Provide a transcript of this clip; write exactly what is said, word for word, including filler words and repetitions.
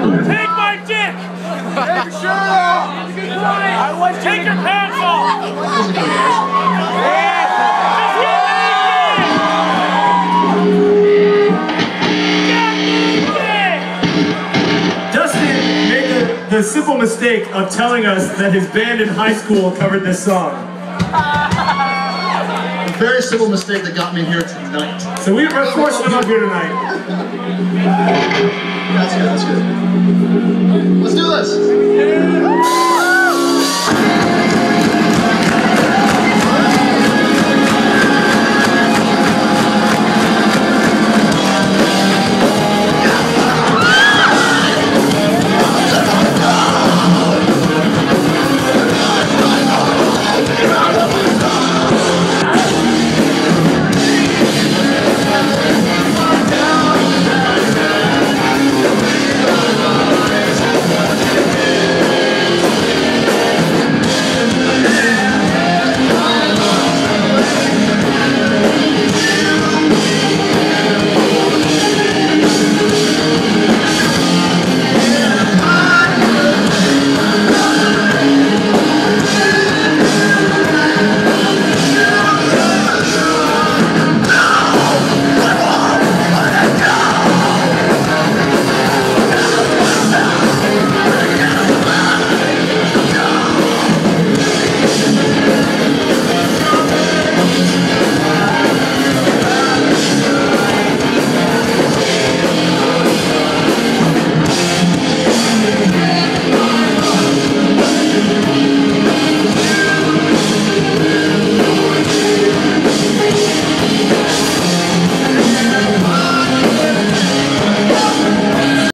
Take my dick! Take your shirt off! I want Take your pants off! Just get naked! Dustin made the, the simple mistake of telling us that his band in high school covered this song. A very simple mistake that got me here tonight. So we were forcing him up here tonight. That's good, that's good. Let's do this!